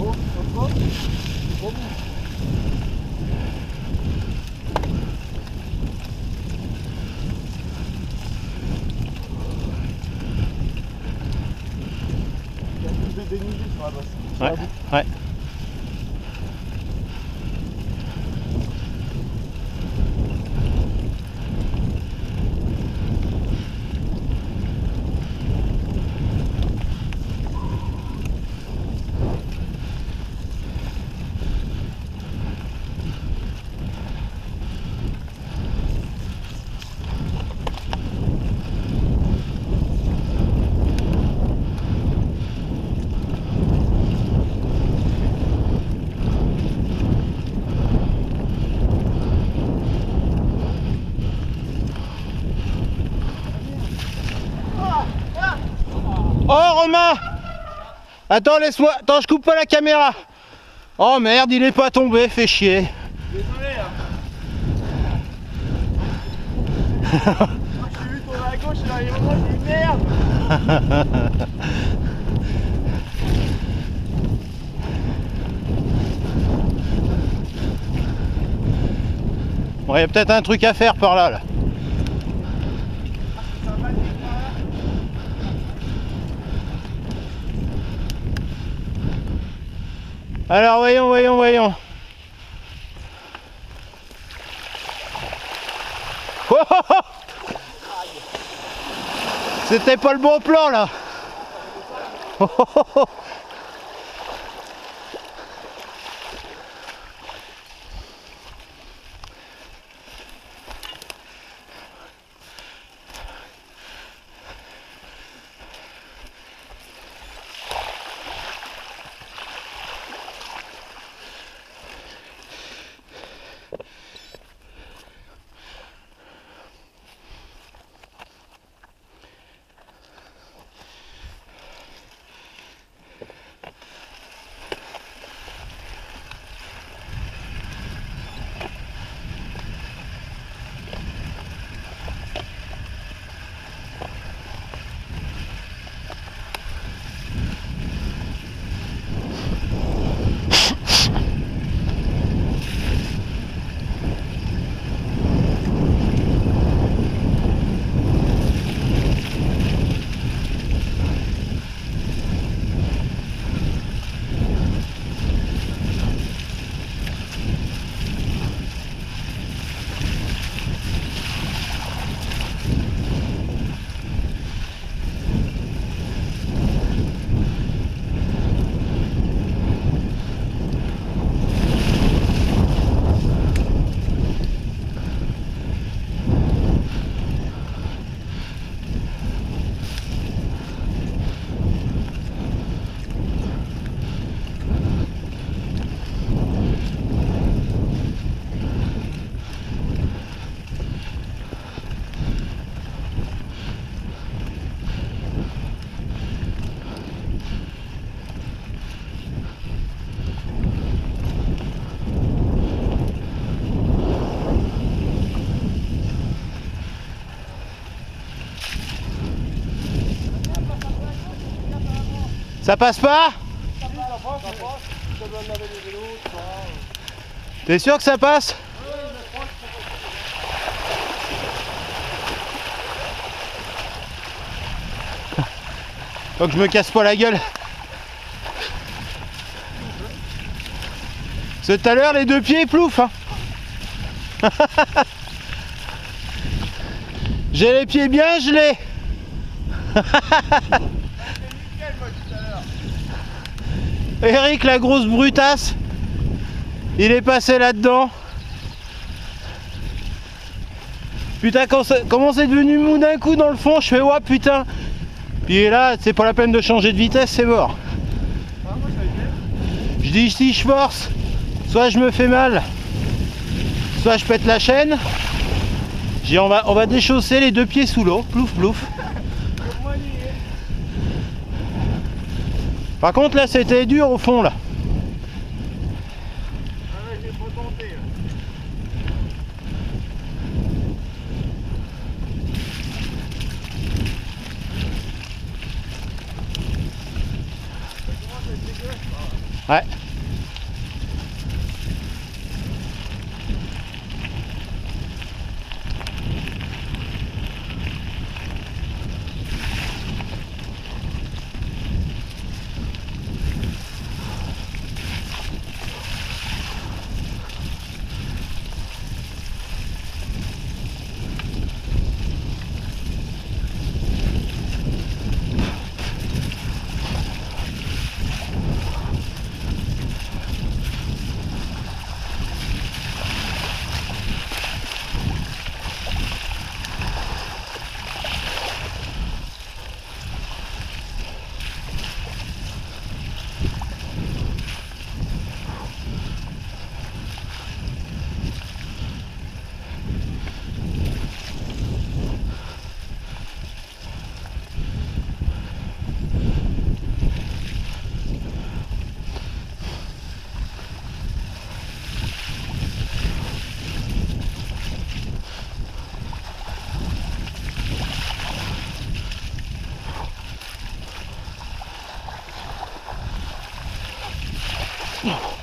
Ouais, ouais. Oh Romain! Attends, laisse-moi. Attends, je coupe pas la caméra. Oh merde, il est pas tombé, fait chier. Désolé hein. Moi j'ai vu tourner à gauche et dans les moments j'ai dit merde. Bon, il y a peut-être un truc à faire par là, là. Alors voyons, voyons, voyons. Oh, oh, oh. C'était pas le bon plan là. Oh, oh, oh. Ça passe pas? T'es sûr que ça passe? Faut que je me casse pas la gueule. Parce que tout à l'heure les deux pieds plouf hein. J'ai les pieds bien gelés. Eric la grosse brutasse, il est passé là-dedans. Putain, comment c'est devenu mou d'un coup dans le fond, je fais ouais putain. Puis là, c'est pas la peine de changer de vitesse, c'est mort. Je dis si je force, soit je me fais mal, soit je pète la chaîne. J'ai on va déchausser les deux pieds sous l'eau, plouf plouf. Par contre là c'était dur au fond là. Ah ouais, j'ai pas tenté. dégueulasse. Ouais. Oh.